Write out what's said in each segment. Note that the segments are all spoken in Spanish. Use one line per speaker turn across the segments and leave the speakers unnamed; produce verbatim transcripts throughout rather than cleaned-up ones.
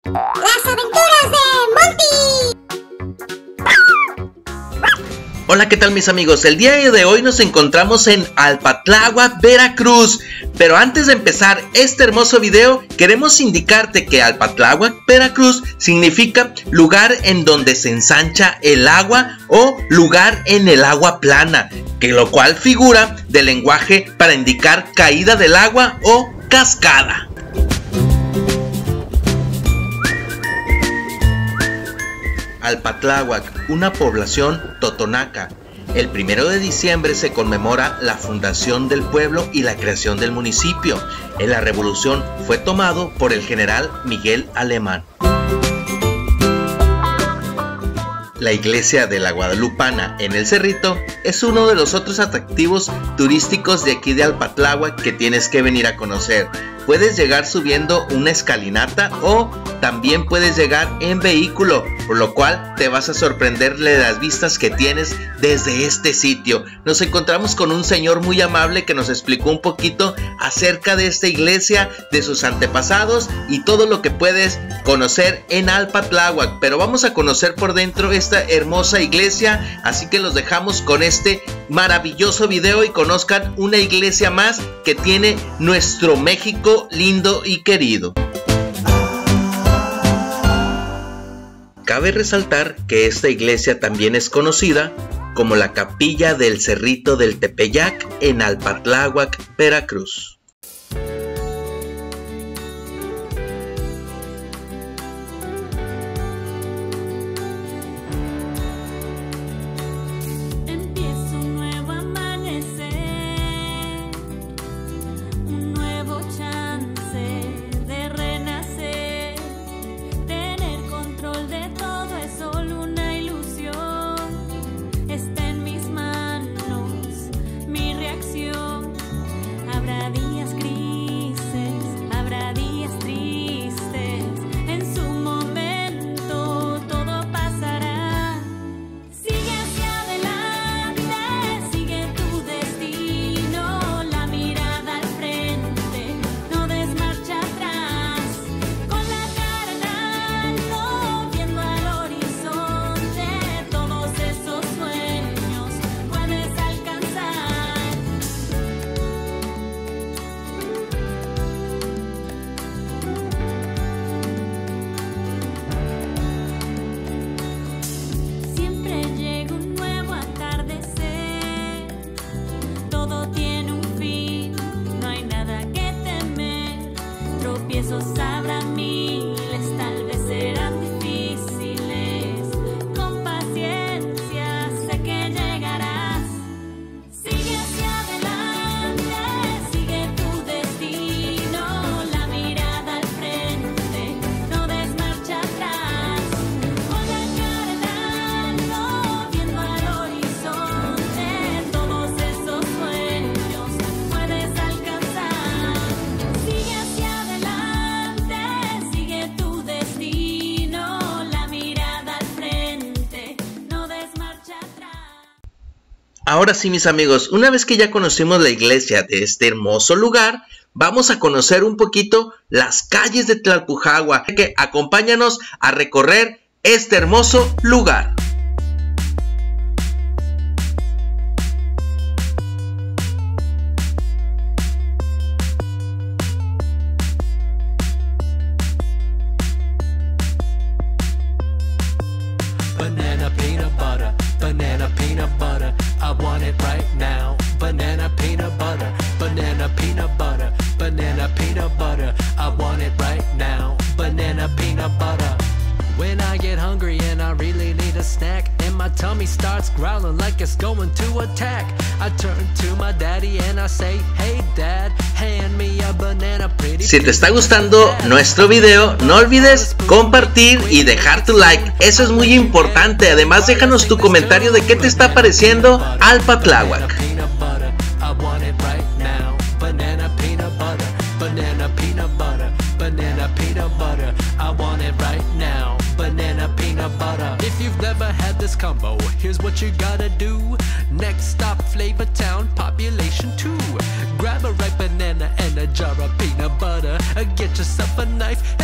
Las aventuras de Monty.
Hola, ¿qué tal mis amigos? El día de hoy nos encontramos en Alpatláhuac, Veracruz. Pero antes de empezar este hermoso video, queremos indicarte que Alpatláhuac, Veracruz significa lugar en donde se ensancha el agua o lugar en el agua plana, que lo cual figura del lenguaje para indicar caída del agua o cascada. Alpatláhuac, una población totonaca. El primero de diciembre se conmemora la fundación del pueblo y la creación del municipio. En la revolución fue tomado por el general Miguel Alemán. La iglesia de la Guadalupana en el Cerrito es uno de los otros atractivos turísticos de aquí de Alpatláhuac que tienes que venir a conocer. Puedes llegar subiendo una escalinata o también puedes llegar en vehículo, por lo cual te vas a sorprender de las vistas que tienes desde este sitio. Nos encontramos con un señor muy amable que nos explicó un poquito acerca de esta iglesia, de sus antepasados y todo lo que puedes conocer en Alpatláhuac. Pero vamos a conocer por dentro esta hermosa iglesia, así que los dejamos con este maravilloso video y conozcan una iglesia más que tiene nuestro México lindo y querido. Cabe resaltar que esta iglesia también es conocida como la Capilla del Cerrito del Tepeyac en Alpatláhuac, Veracruz.
Habrá miles, tal vez serán difíciles. Con paciencia sé que llegarás. Sigue hacia adelante, sigue tu destino. La mirada al frente, no des marcha atrás. Con la cara en alto, viendo al horizonte, todos esos sueños puedes alcanzar. Sigue hacia adelante.
Ahora sí, mis amigos, una vez que ya conocimos la iglesia de este hermoso lugar, vamos a conocer un poquito las calles de Tlalpujahua. Así que acompáñanos a recorrer este hermoso lugar.
Banana peanut butter, banana peanut butter, I want it right now. Banana peanut butter, banana peanut butter, banana peanut butter, I want it right now. Banana peanut butter. When I get hungry and I really need a snack, and my tummy starts growling like it's going to attack, I turn to my daddy and I say, hey dad, hand me a banana pretty.
Si te está gustando nuestro video, no olvides compartir y dejar tu like, eso es muy importante. Además, déjanos tu comentario de qué te está pareciendo Alpatláhuac. Banana peanut butter, banana peanut butter, I want it right now. Banana peanut butter. If you've never had this combo, here's what you gotta do. Next stop, Flavor Town, population two. Grab a ripe banana and a jar of peanut butter. Get yourself a knife and go out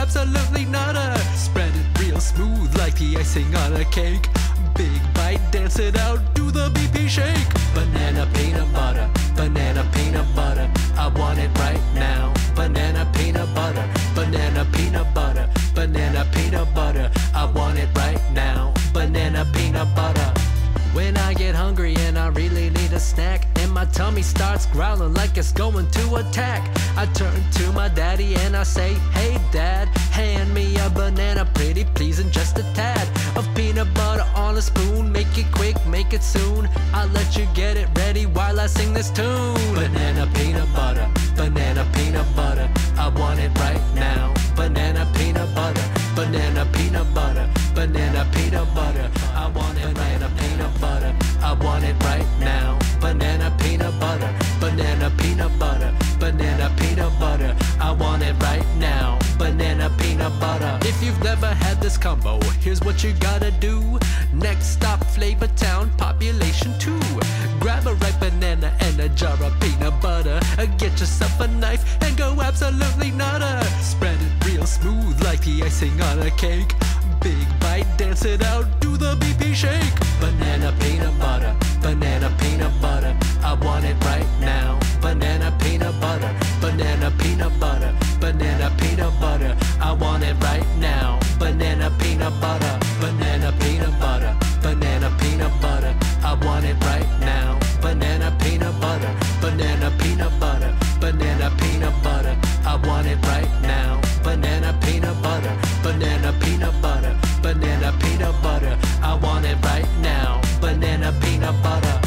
absolutely nada. Spread it real smooth like the icing on a cake. Big bite, dance it out, do the B P shake. Banana peanut butter, banana peanut butter, I want it right now. Banana peanut butter, banana peanut butter, banana peanut butter, I want it right now. Banana peanut butter. When I get hungry and I really need a snack, and my tummy starts growling like it's going to attack, I turn to my daddy and I say, hey dad, hand me a banana, pretty please, and just a tad of peanut butter on a spoon. Make it quick, make it soon, I'll let you get it ready while I sing this tune. Banana peanut butter, banana peanut butter, I want it right now. Banana peanut butter, banana peanut butter, banana peanut butter, I want it. Banana peanut butter, I want it right now. Banana peanut butter, banana peanut butter, banana peanut butter, I want it right now. Banana peanut butter. If you've never had this combo, here's what you gotta do. Next stop, Flavor Town, population two. Grab a ripe banana and a jar of peanut butter. Get yourself a knife and go absolutely nada. Spread it real smooth like the icing on a cake. Big bite, dance it out, do the B P shake. Banana peanut butter, banana peanut butter, I want it right now. Banana peanut butter, banana peanut butter, banana peanut butter, I want it right now. Banana peanut butter, banana peanut butter, banana peanut butter, I want it right now. Banana peanut butter, banana peanut butter, banana peanut butter, I want it right now. Banana peanut butter, banana peanut butter, banana peanut butter, I want it right now. Banana peanut butter.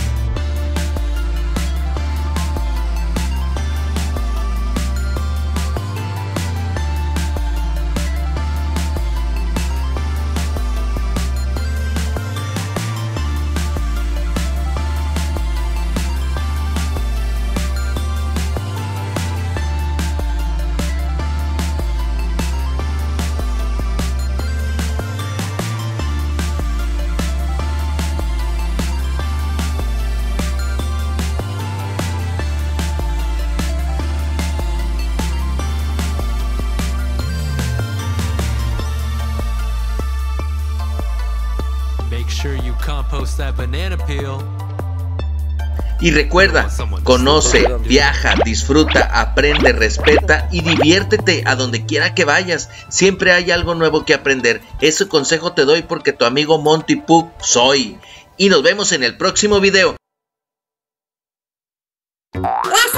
Sure you compost that banana peel.
Y recuerda, conoce, viaja, disfruta, aprende, respeta y diviértete a donde quiera que vayas. Siempre hay algo nuevo que aprender. Ese consejo te doy porque tu amigo Monty Poo soy. Y nos vemos en el próximo video.
La